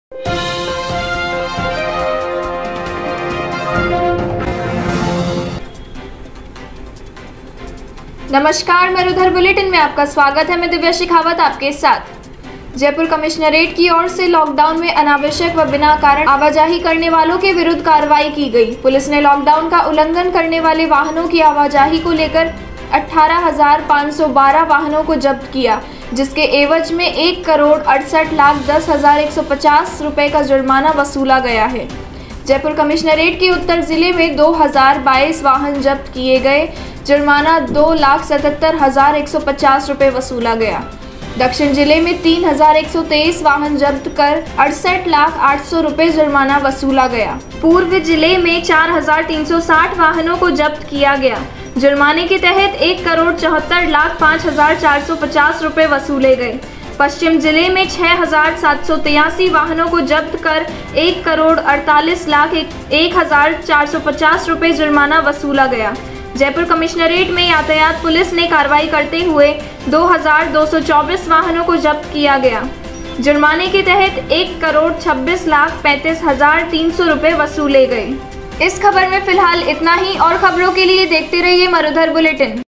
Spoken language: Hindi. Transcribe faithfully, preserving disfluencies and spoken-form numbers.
नमस्कार, मरुधर बुलेटिन में आपका स्वागत है। मैं दिव्या शेखावत आपके साथ। जयपुर कमिश्नरेट की ओर से लॉकडाउन में अनावश्यक व बिना कारण आवाजाही करने वालों के विरुद्ध कार्रवाई की गई। पुलिस ने लॉकडाउन का उल्लंघन करने वाले वाहनों की आवाजाही को लेकर अठारह हजार पाँच सौ बारह वाहनों को जब्त किया, जिसके एवज में एक करोड़ अड़सठ लाख दस हजार एक सौ पचास रुपए का जुर्माना वसूला गया है। जयपुर कमिश्नरेट के उत्तर जिले में दो हजार बाईस वाहन जब्त किए गए, जुर्माना दो लाख सतहत्तर हजार एक सौ पचास रुपए वसूला गया। दक्षिण जिले में तीन हजार एक सौ तेईस वाहन जब्त कर अड़सठ लाख आठ सौ रुपए जुर्माना वसूला गया। पूर्व जिले में चार हजार तीन सौ साठ वाहनों को जब्त किया गया। जुर्माने के तहत एक करोड़ चौहत्तर लाख पाँच हजार चार सौ पचास रुपए वसूले गए। पश्चिम जिले में छह हजार सात सौ तिरासी वाहनों को जब्त कर एक करोड़ अड़तालीस लाख एक हजार चार सौ पचास रुपए जुर्माना वसूला गया। जयपुर कमिश्नरेट में यातायात पुलिस ने कार्रवाई करते हुए दो हजार दो सौ चौबीस वाहनों को जब्त किया गया। जुर्माने के तहत एक करोड़ छब्बीस लाख पैंतीस हजार तीन सौ रुपए वसूले गए। इस खबर में फिलहाल इतना ही। और खबरों के लिए देखते रहिए मरुधर बुलेटिन।